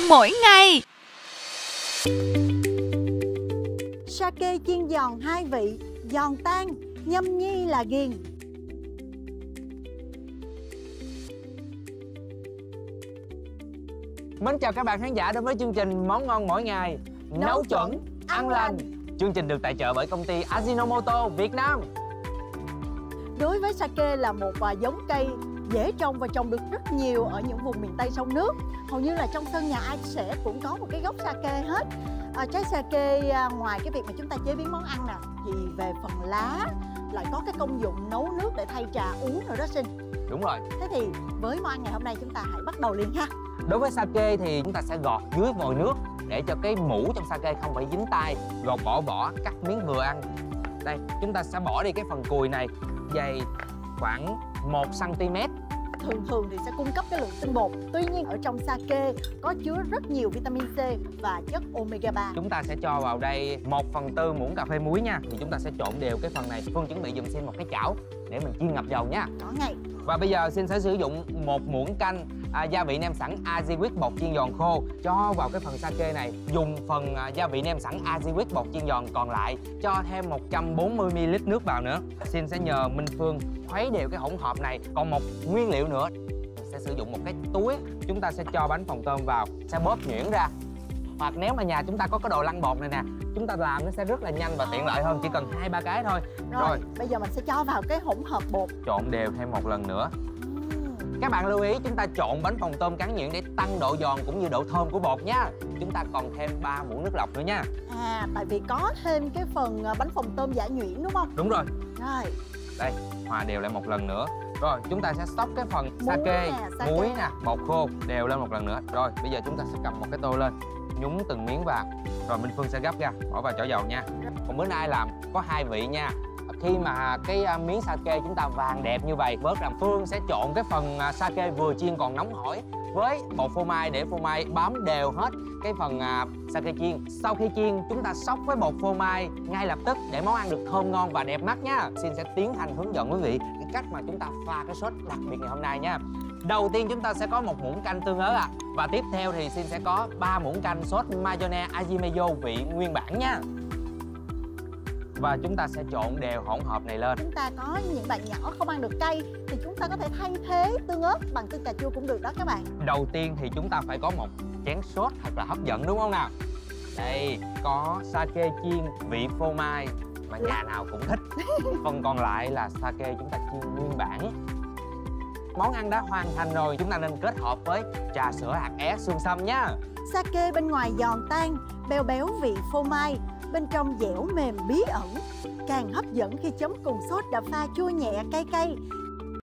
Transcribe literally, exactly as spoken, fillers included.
mỗi ngày. Sake chiên giòn hai vị, giòn tan, nhâm nhi là ghiền. Mến chào các bạn khán giả đến với chương trình Món ngon mỗi ngày, nấu, nấu chuẩn, ăn lành. Chương trình được tài trợ bởi công ty Ajinomoto Việt Nam. Đối với sake là một giống cây dễ trồng và trồng được rất nhiều ở những vùng miền Tây sông nước. Hầu như là trong sân nhà ai sẽ cũng có một cái gốc sake hết. À, trái sake ngoài cái việc mà chúng ta chế biến món ăn nè, thì về phần lá lại có cái công dụng nấu nước để thay trà uống nữa đó Sinh. Đúng rồi. Thế thì với món ăn ngày hôm nay chúng ta hãy bắt đầu liền ha. Đối với sake thì chúng ta sẽ gọt dưới vòi nước để cho cái mũ trong sake không phải dính tay. Gọt bỏ vỏ, cắt miếng vừa ăn. Đây, chúng ta sẽ bỏ đi cái phần cùi này, dày khoảng một xăng ti mét. Thường thường thì sẽ cung cấp cái lượng tinh bột. Tuy nhiên ở trong sake có chứa rất nhiều vitamin C và chất omega ba. Chúng ta sẽ cho vào đây một phần tư muỗng cà phê muối nha. Thì chúng ta sẽ trộn đều cái phần này. Phương chuẩn bị dùm Xin một cái chảo để mình chiên ngập dầu nha. Có ngay. Và bây giờ Xin sẽ sử dụng một muỗng canh à, gia vị nêm sẵn Ajiwick bột chiên giòn khô cho vào cái phần sake này. Dùng phần à, gia vị nêm sẵn Ajiwick bột chiên giòn còn lại cho thêm một trăm bốn mươi mi li lít nước vào nữa. Xin sẽ nhờ Minh Phương khuấy đều cái hỗn hợp này. Còn một nguyên liệu nữa, sẽ sử dụng một cái túi. Chúng ta sẽ cho bánh phồng tôm vào, sẽ bóp nhuyễn ra. Hoặc nếu mà nhà chúng ta có cái đồ lăn bột này nè, chúng ta làm nó sẽ rất là nhanh và tiện lợi hơn, chỉ cần hai ba cái thôi. Rồi, Rồi bây giờ mình sẽ cho vào cái hỗn hợp bột, trộn đều thêm một lần nữa. Các bạn lưu ý chúng ta trộn bánh phồng tôm cán nhuyễn để tăng độ giòn cũng như độ thơm của bột nha. Chúng ta còn thêm ba muỗng nước lọc nữa nha. À, tại vì có thêm cái phần bánh phồng tôm giả nhuyễn đúng không? Đúng rồi. Rồi. Đây, hòa đều lại một lần nữa. Rồi, chúng ta sẽ xóc cái phần muối sake, nè, sake. muối nè, bột khô đều lên một lần nữa. Rồi, bây giờ chúng ta sẽ cầm một cái tô lên, nhúng từng miếng vào. Rồi Minh Phương sẽ gấp ra, bỏ vào chảo dầu nha. Còn bữa nay làm có hai vị nha. Khi mà cái miếng sake chúng ta vàng đẹp như vậy, bớt làm Phương sẽ trộn cái phần sake vừa chiên còn nóng hổi với bột phô mai để phô mai bám đều hết cái phần sake chiên. Sau khi chiên, chúng ta xóc với bột phô mai ngay lập tức để món ăn được thơm ngon và đẹp mắt nha. Xin sẽ tiến hành hướng dẫn quý vị cái cách mà chúng ta pha cái sốt đặc biệt ngày hôm nay nha. Đầu tiên chúng ta sẽ có một muỗng canh tương ớt ạ. À. Và tiếp theo thì Xin sẽ có ba muỗng canh sốt mayonnaise Ajimayo vị nguyên bản nha. Và chúng ta sẽ trộn đều hỗn hợp này lên. Chúng ta có những bạn nhỏ không ăn được cay thì chúng ta có thể thay thế tương ớt bằng tương cà chua cũng được đó các bạn. Đầu tiên thì chúng ta phải có một chén sốt thật là hấp dẫn đúng không nào? Đây, có sake chiên vị phô mai mà nhà nào cũng thích. Phần còn lại là sake chúng ta chiên nguyên bản. Món ăn đã hoàn thành rồi, chúng ta nên kết hợp với trà sữa hạt é xương sâm nhá. Sake bên ngoài giòn tan, béo béo vị phô mai, bên trong dẻo mềm bí ẩn. Càng hấp dẫn khi chấm cùng sốt đã pha chua nhẹ cay cay,